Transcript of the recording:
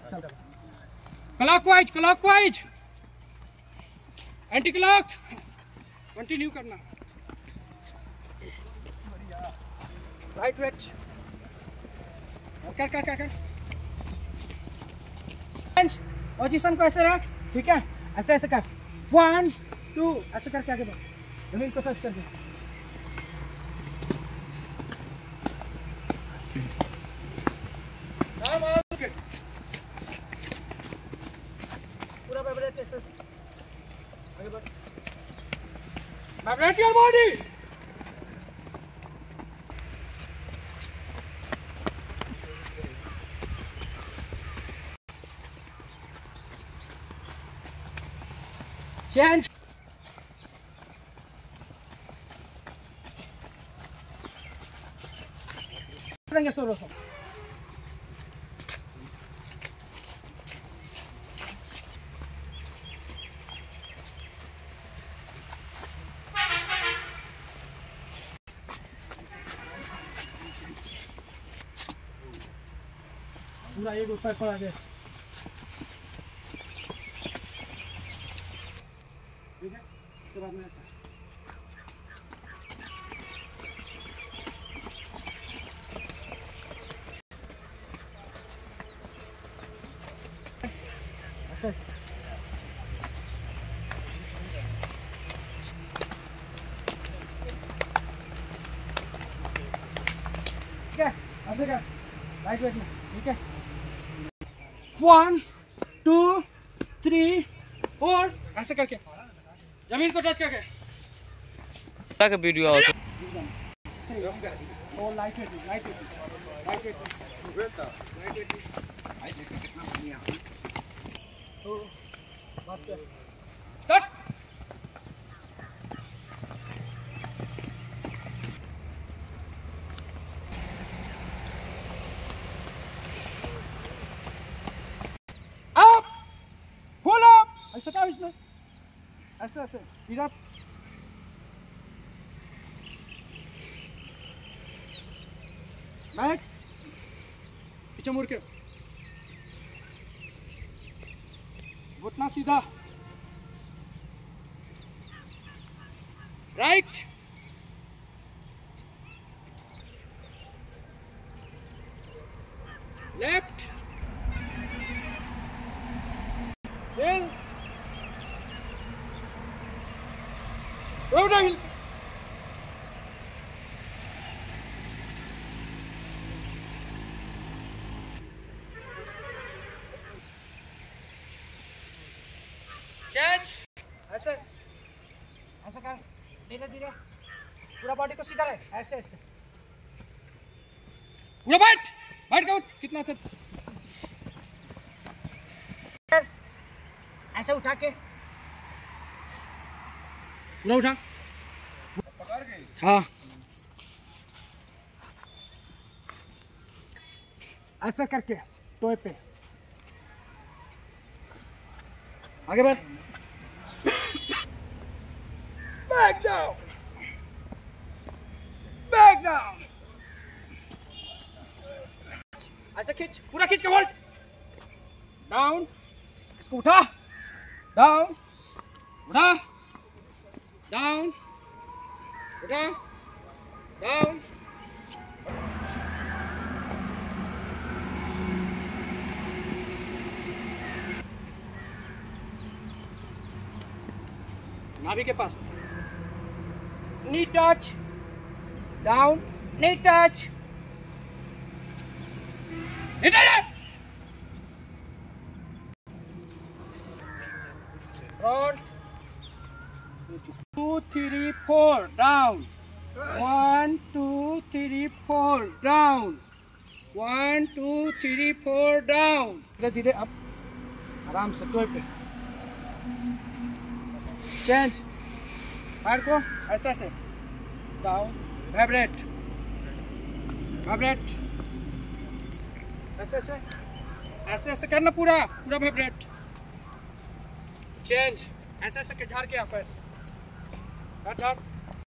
Clockwise clockwise anti clock continue करना। Right wait कर कर कर कर। पोजीशन को ऐसे रख, ठीक है, ऐसे ऐसे कर। 1 2 ऐसे करके आगे बढ़, जमीन को टच कर दे। पूरा वाइब्रेट ऐसे आगे बढ़, वाइब्रेट योर बॉडी। चेंज। देंगे सोलो सब। पूरा एक ऊपर पड़ा गया, ठीक है। उसके बाद में ऐसे ठीक है, ऐसे कर राइट वेट में, ठीक है। 1 2 3 4 ऐसे करके जमीन को टच करके का वीडियो आओ। और light weight light weight light weight light weight कितना बढ़िया। तो बात कर स्टार्ट। अप फुल अप ऐसे का इसमें ऐसे ऐसे इधर बैक पीछे मुड़ के घुटना सीधा राइट लेफ्ट हिल रोड हिल चेंज ऐसे ऐसे कर धीरे धीरे पूरा बॉडी को सीधा रहे ऐसे ऐसे पूरा बैठ बैठ का उठ कितना अच्छा ऐसे उठा के पूरा उठा पकड़ के हाँ ऐसा करके टोए पे आगे बढ़ back down ऐसे खींच पूरा खींच के होल्ड डाउन इसको उठा डाउन उठा डाउन उठा डाउन नाभि के पास knee touch down knee touch front 2 3 4 down 1 2 3 4 down 1 2 3 4 down धीरे धीरे अब आराम से टोए पे चेंज पैर को ऐसे ऐसे डाउन वाइब्रेट वाइब्रेट ऐसे ऐसे ऐसे ऐसे करना पूरा पूरा वाइब्रेट चेंज ऐसे ऐसे के झाड़ के यहाँ पर